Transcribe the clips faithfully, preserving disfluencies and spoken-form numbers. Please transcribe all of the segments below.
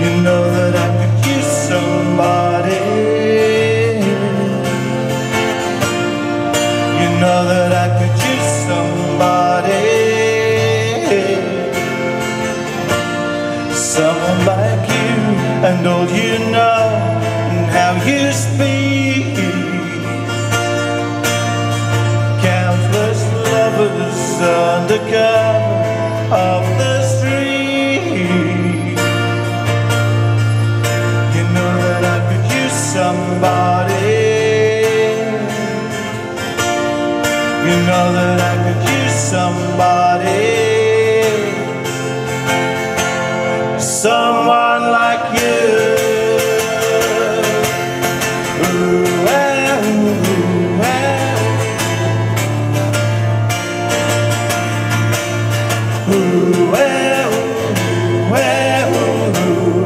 You know that I could use somebody. You know that I could use somebody. Someone like you, and all you know, and how you speak. Countless lovers under cover of the street. You know that I could use somebody. You know that I could use somebody. Someone like you. Ooh, ah, ooh, ah. Ooh, ah, ooh, ah, ooh.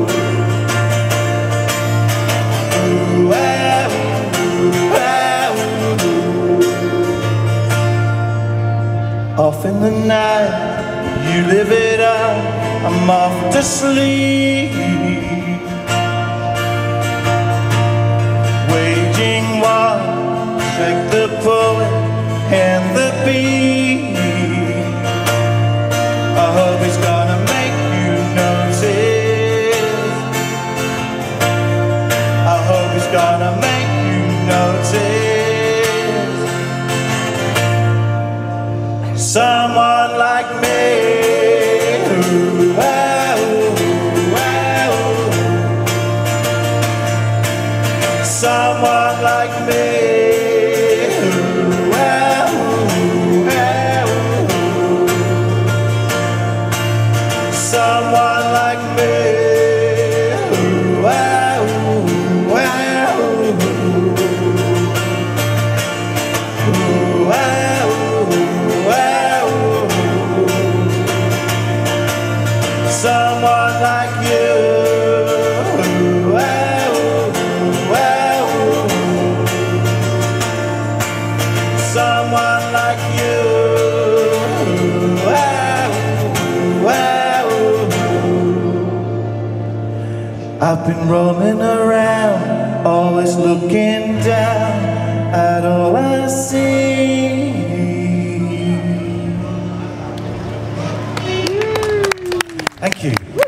Ooh, ah, ooh, ah, ooh. Off in the night, you live it up, I'm off to sleep. Waging war, shake the poet and the beat. I hope it's gonna make you notice. I hope it's gonna make you notice. Someone like me. Ooh, ah, ooh, ah, ooh. Someone like me. Ooh, ah, ooh, ah, ooh. Someone like me. Ooh, ah, ooh, ah, ooh. Ooh, ah, ooh, ah, ooh. Someone like you. Ooh, ah, ooh, ah, ooh. Someone like you. Ooh, ah, ooh, ah, ooh. I've been roaming around, always looking down at all I see. Thank you.